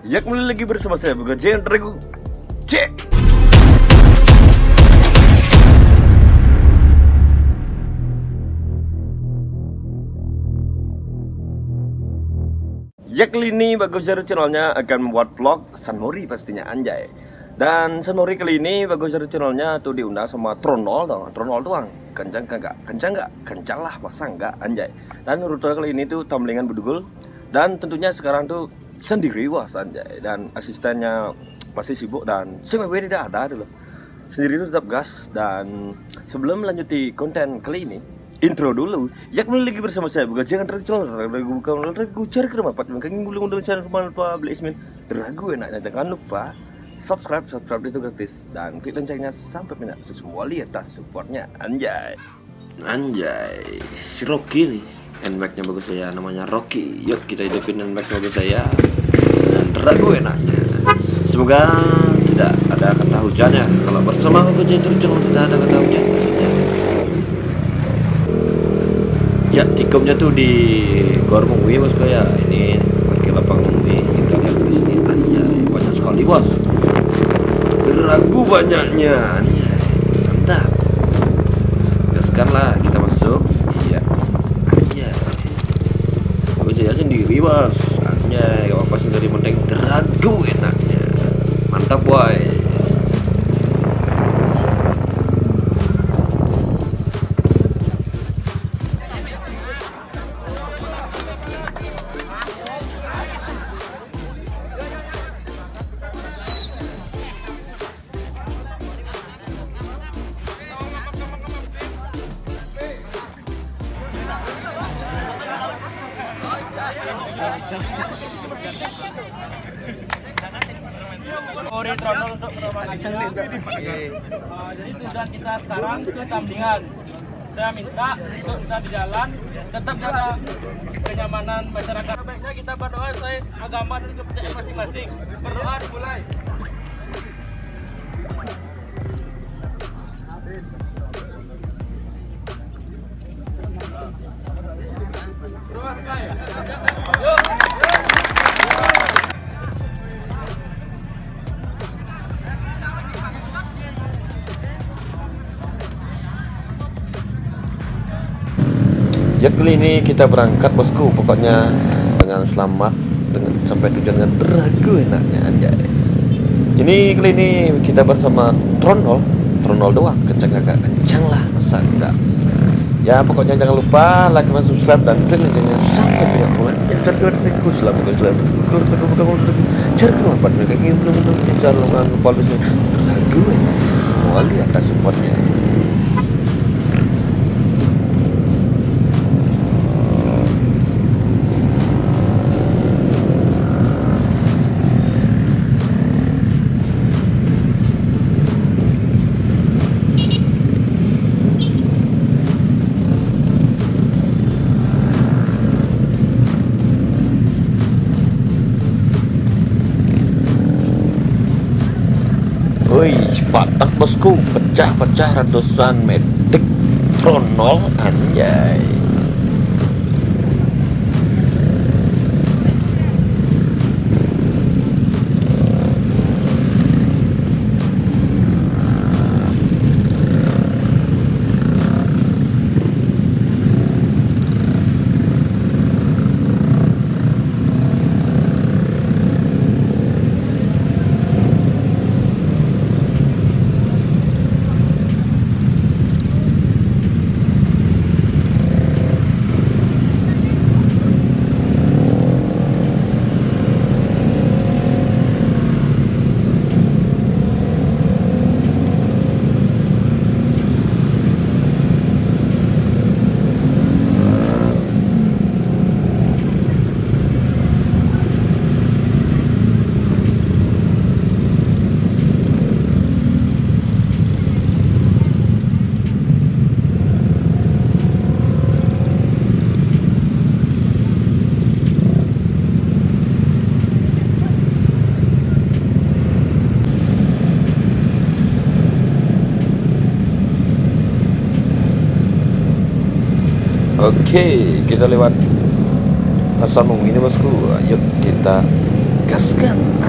Ya kembali lagi bersama saya Begajen Regu C. Ya kali ini Bagus Zero channelnya akan membuat vlog Sunmori pastinya anjay. Dan Sunmori kali ini Bagus Zero channelnya tuh diundang sama Tronol dong. Tronol doang. Kencang kagak? Kencang nggak? Kencang lah, masa nggak anjay. Dan rute kali ini tuh Tamlingan Bedugul. Dan tentunya sekarang tuh sendiri was anjay. Dan asistennya masih sibuk dan sebenarnya tidak ada dulu. Sendiri itu tetap gas. Dan sebelum melanjuti konten kali ini, intro dulu. Ya kembali lagi bersama saya Begajen Regu cari ke rumah Pak. Kami belum untuk channel rumah lupa beli ismin Ragu enaknya jangan lupa subscribe itu gratis dan klik loncengnya sampai banyak semua lihat atas supportnya anjay. Anjay, si Rocky nih, handbagnya bagus saya, namanya Rocky. Yuk kita hidupin handbag bagus saya dan ragu enaknya. Semoga tidak ada kata hujannya. Kalau bersama Begajen channel tidak ada kata hujan maksudnya. Ya tikumnya tuh di Gor Mengui bos ya. Ini parkir lapangan Mengui. Kita lihat di sini anjay, banyak sekali bos. Ragu banyaknya anjay. Mantap. Gaskan lah kita masuk. Iya. Anjay. Aku saya sendiri bos. Anjay, gak apa-apa sendiri penting ragu enaknya. Mantap boy. Tronol untuk jadi tujuan kita sekarang ke Tamlingan. Saya minta untuk kita di jalan tetap jaga kenyamanan masyarakat. Sebaiknya kita berdoa sesuai agama dan kepercayaan masing-masing. Berdoa dimulai. Doa sekali. Yuk. Ya kali ini kita berangkat bosku, pokoknya dengan selamat dengan sampai tujuan dengan ragu enaknya anjay. Ini kali ini kita bersama Tronol doang, kencang agak kencang lah masa enggak. Ya pokoknya jangan lupa like, comment, subscribe dan klik loncengnya sampai banyak banget. Ya terus selama cari rumah Pak mereka ingin belum bicara dengan polisi ragu enaknya. Mau lihat atas supportnya. Wih, patah bosku, pecah-pecah ratusan metik Tronol anjay. Oke, kita lewat Pasar Mung ini bosku. Yuk kita gaskan.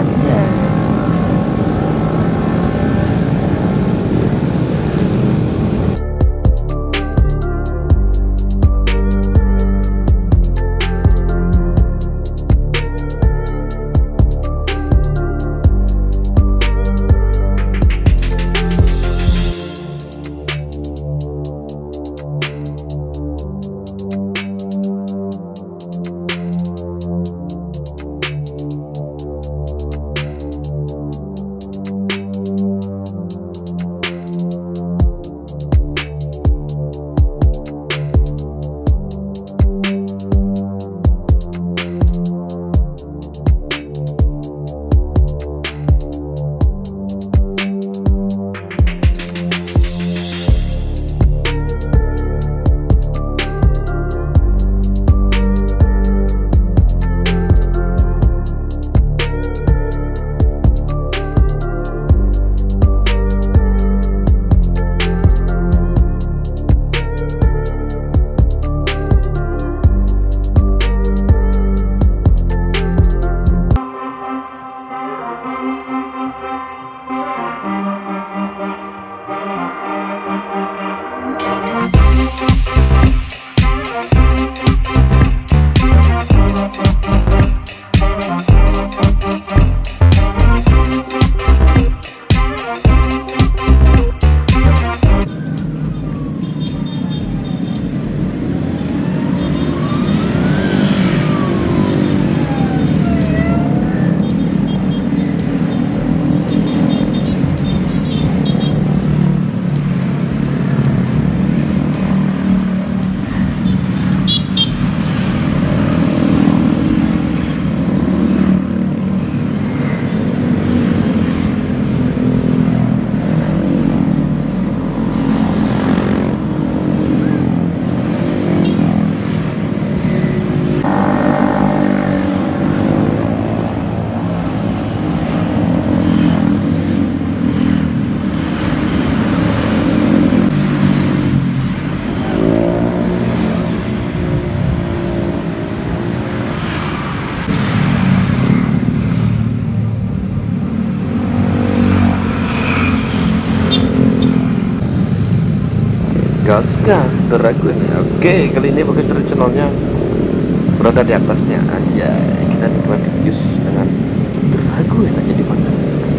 gaskan Dragon. Oke, kali ini bagi channelnya berada di atasnya aja. Kita nikmati views dengan Dragon aja di mana.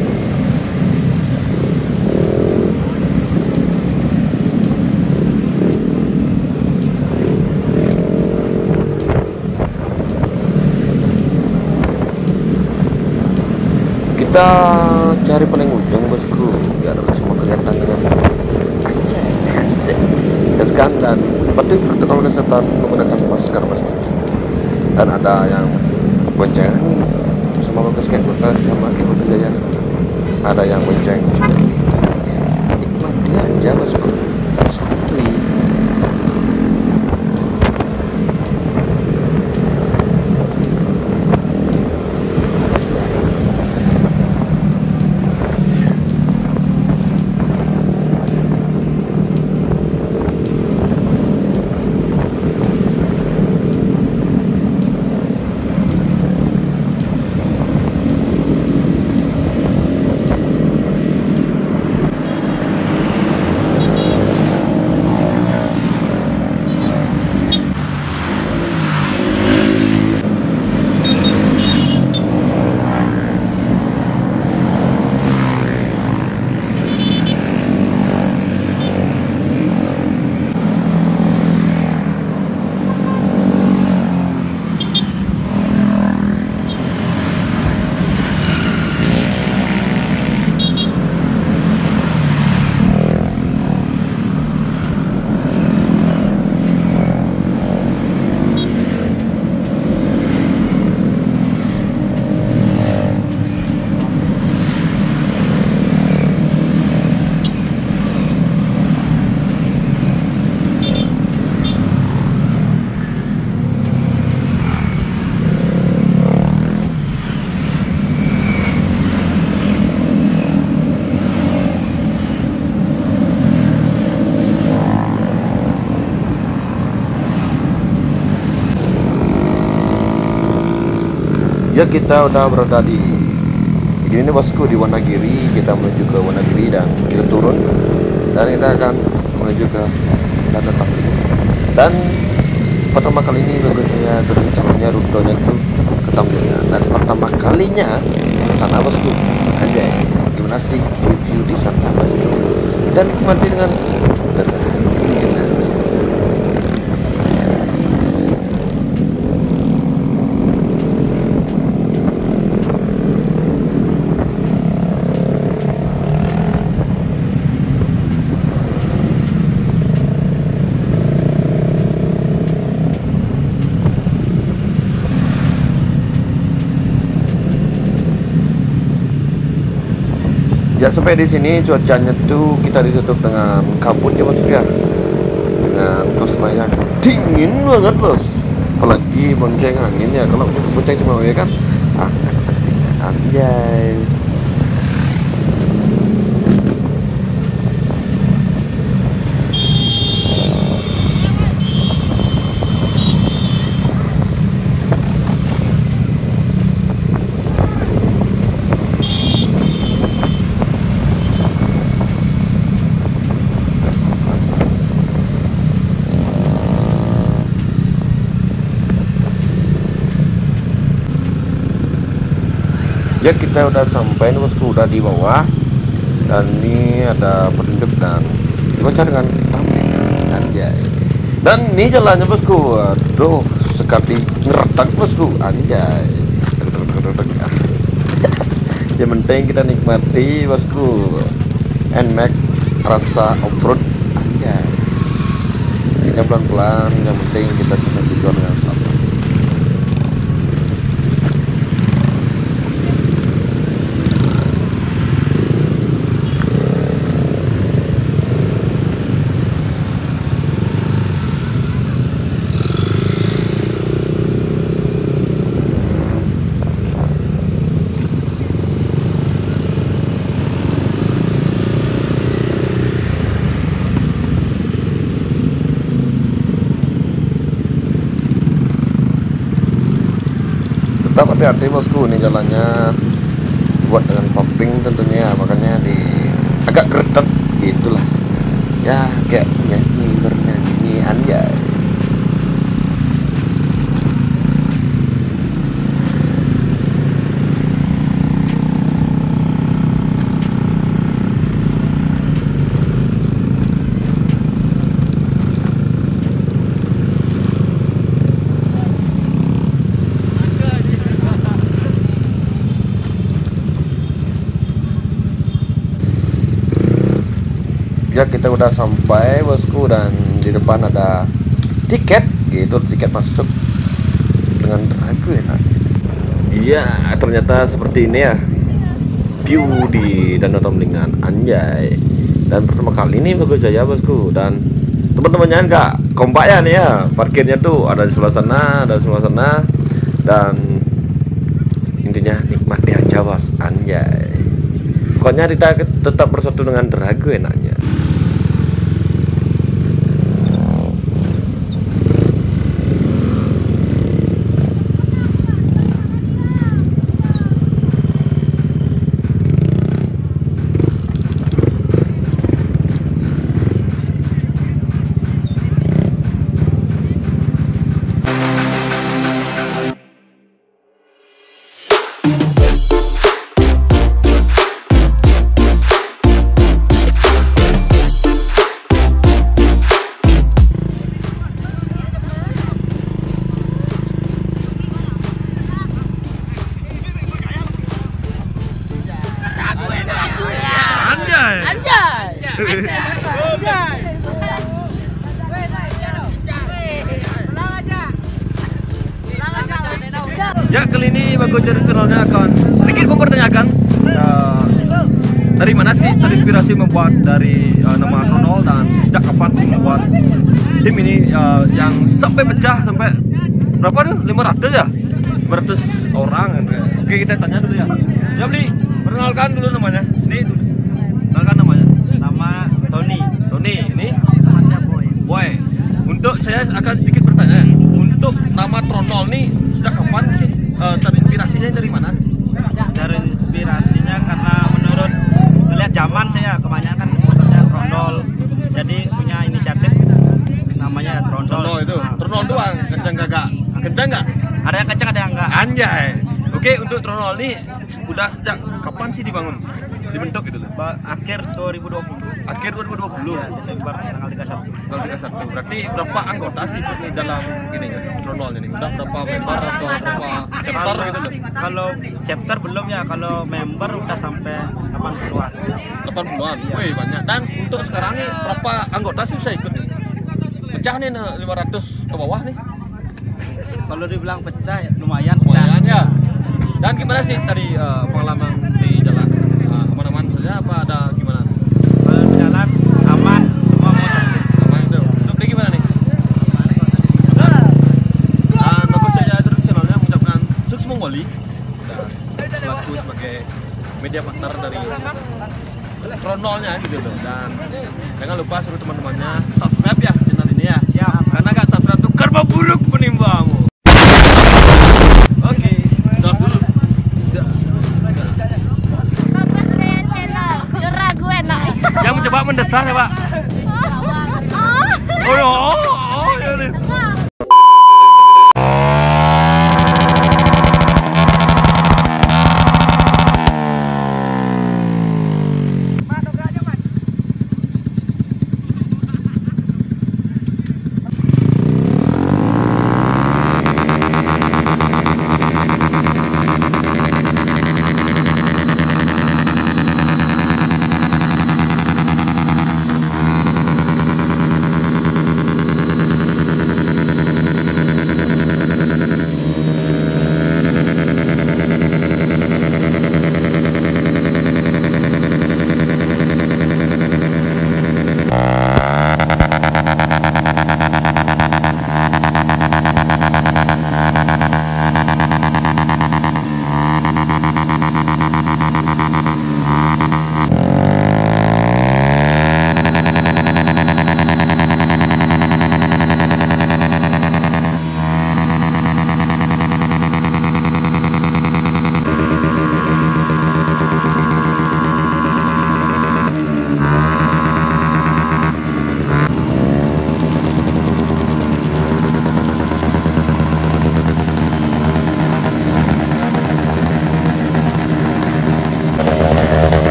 Kita cari paling ujung bosku biar semua kelihatan dengan gaskan dan patuhi protokol kesehatan menggunakan masker pastinya. Dan ada yang bonceng sama bagus kayak sama kayak Jaya. Ada yang bonceng nikmati aja bosku. Santuy. Ya, kita udah berada di ini bosku di Wonogiri. Kita menuju ke Wonogiri dan kita turun dan kita akan menuju ke Batam. Dan pertama kali ini baru saya berencananya rutenya itu ke Tamlingan dan pertama kalinya di sana bosku. Anjay, gimana sih review di sana bosku? Kita nikmati dengan ya. Sampai di sini cuacanya tuh kita ditutup dengan kabut ya bosku ya, dengan suasana yang dingin banget bos, apalagi bonceng angin ya. Kalau bonceng semua ya kan pastinya anjay. Ya, kita udah sampai nih bosku, udah di bawah dan ini ada penduduk dan dibaca dengan Tamlingan anjay. Dan ini jalannya bosku, aduh sekali ngeretak bosku anjay. Yang penting kita nikmati bosku, NMAX rasa off-road anjay. Kita pelan-pelan, yang penting kita sampai tujuan dengan selamat. Tetap hati-hati bosku, ini jalannya buat dengan pumping tentunya, makanya di agak greget gitulah Ya kayak nyanyi bernyanyi anjay. Ya kita udah sampai bosku, dan di depan ada tiket gitu, tiket masuk dengan ragu enak. Iya ternyata seperti ini ya view di Danau Tamlingan anjay. Dan pertama kali ini bagus aja bosku, dan teman-temannya nggak kompak ya nih ya, parkirnya tuh ada di sebelah sana, ada di sebelah sana, dan intinya nikmati aja bos anjay. Pokoknya kita tetap bersatu dengan Drago enaknya. Ya kali ini Bagus Jari channelnya akan sedikit mempertanyakan dari mana sih terinspirasi membuat dari nama Tronol, dan sejak kapan sih membuat tim ini yang sampai pecah sampai berapa tuh? 500 ya? 500 orang. Oke kita tanya dulu ya. Ya beli, perkenalkan dulu namanya. Sini dulu. Perkenalkan namanya. Nama Tony. Tony, ini Nama saya Boy. Boy. Untuk saya akan sedikit bertanya. Untuk nama Tronol nih sejak kapan sih? Terinspirasinya dari mana? Dari inspirasinya karena menurut melihat zaman saya kebanyakan sebenarnya Trondol. Jadi punya inisiatif namanya Trondol. Tronol itu. Tronol doang, kencang gak? Kencang gak? Ada yang kencang, ada yang enggak. Anjay. Oke, untuk Tronol nih udah sejak kapan sih dibangun? Dibentuk gitu loh. Akhir 2020. Akhir 2020. Ya, Desember tanggal 31. Kalau 31. Berarti berapa anggota sih nih dalam ini Tronol ini? Udah berapa member atau berapa chapter gitu loh? Kalau chapter belum ya, kalau member udah sampai 80-an. 80-an. Wih, banyak. Dan untuk sekarang nih berapa anggota sih bisa ikut nih? Pecah nih 500 ke bawah nih. Kalau dibilang pecah ya, lumayan Lumayan ya. Dan gimana sih tadi pengalaman di jalan? Aman-aman saja apa ada gimana? Kalau di jalan aman, semua motor. Aman itu. Untuk beli gimana nih? Dan Bagus Jaya terus channelnya mengucapkan sukses mengoli dan selaku sebagai media partner dari Tronolnya gitu loh. Dan jangan lupa suruh teman-temannya subscribe ya channel ini ya. Siap. Karena nggak subscribe tuh karma buruk menimbamu. Oke, tos dulu. Yang mencoba mendesar ya Pak. Oh,